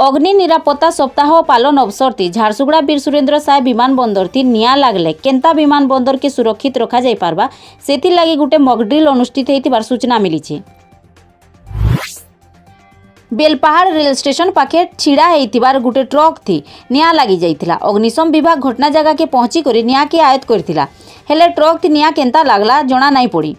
अग्नि निरापत्ता सप्ताह पालन अवसर थी झारसुगुड़ा वीर सुरेंद्र साय विमान बंदर थी निया लागले केंता विमान बंदर के सुरक्षित रखा जाय पारबा सेति लागि गुटे मॉकड्रिल अनुष्ठित हेतिबार सूचना मिली छे। बेलपहाड़ रेल स्टेशन पाखे छिड़ा हेतिबार गुटे ट्रक थी निया लागि जाइतिला। अग्निशम विभाग घटना जगह के पहुंची करी निया के आयत करथिला हेले ट्रक थी निया केंता लागला जणा नाई पड़ी।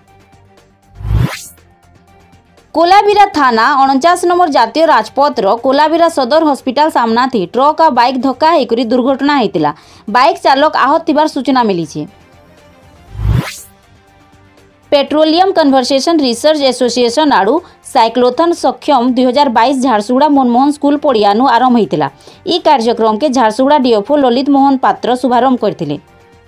कोलाबिरा थाना 49 नंबर जातीय राजपथर कोलाबिरा सदर हॉस्पिटल सामना थी ट्रक आ बाइक धक्का होकर दुर्घटना होता। बाइक चालक आहत थिबार सूचना मिली छे। पेट्रोलियम कन्वर्सेशन रिसर्च एसोसिएशन आड़ू साइक्लोथन सक्षम 2022 झारसुगुड़ा मनमोहन स्कूल पड़ियानु आरंभ होता। ई कार्यक्रम के झारसुगुड़ा डीएफओ ललित मोहन पात्र शुभारंभ करथिले।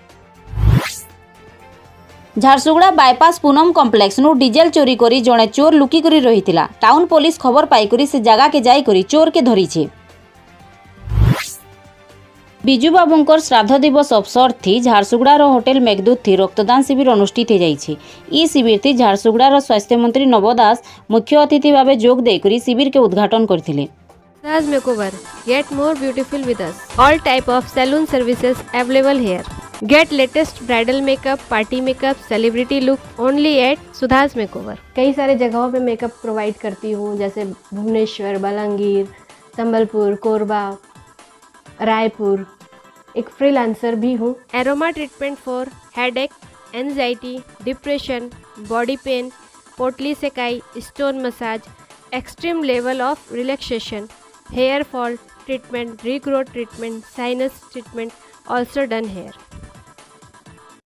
झारसुगुड़ा बायपास पूनम कॉम्प्लेक्स नु डीजेल चोरी करी जणे चोर लुकी करी रहितिला। टाउन पुलिस खबर पाई करी से जगह के जाई करी चोर के धरी छे। बिजू बाबूंकर श्राद्ध दिवस अवसर थी झारसुगुड़ार होटेल मेघदूत थी रक्तदान शिविर अनुष्ठित हो जाइछे। ई शिविर थी झारसुगुड़ार स्वास्थ्य मंत्री नव दास मुख्य अतिथि भावे जोग दे करी शिविर के उद्घाटन करथिले। Sudhas Makeover, get more beautiful with us. All type of salon services available here. Get latest bridal makeup, party makeup, celebrity look only at Sudhas Makeover. कई सारे जगहों पे मेकअप प्रोवाइड करती हूँ जैसे भुवनेश्वर, बलांगीर, संबलपुर, कोरबा, रायपुर। एक फ्रीलांसर भी हूँ। Aroma treatment for headache, anxiety, depression, body pain, potli सेकाई, stone massage, extreme level of relaxation, hair fall treatment, regrowth treatment, sinus treatment also done here.